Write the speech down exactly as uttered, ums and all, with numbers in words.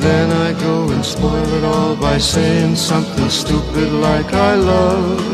then I go and spoil it all by saying something stupid like I love